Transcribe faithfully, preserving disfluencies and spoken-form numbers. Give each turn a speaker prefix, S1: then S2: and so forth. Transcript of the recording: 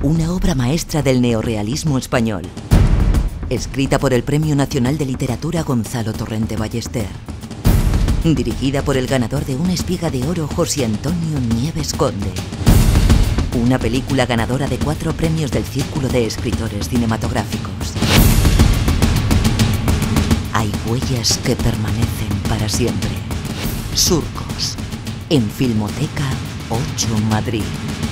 S1: una obra maestra del neorrealismo español. Escrita por el Premio Nacional de Literatura Gonzalo Torrente Ballester. Dirigida por el ganador de una Espiga de Oro, José Antonio Nieves Conde. Una película ganadora de cuatro premios del Círculo de Escritores Cinematográficos. Hay huellas que permanecen para siempre. Surcos, en Filmoteca ocho Madrid.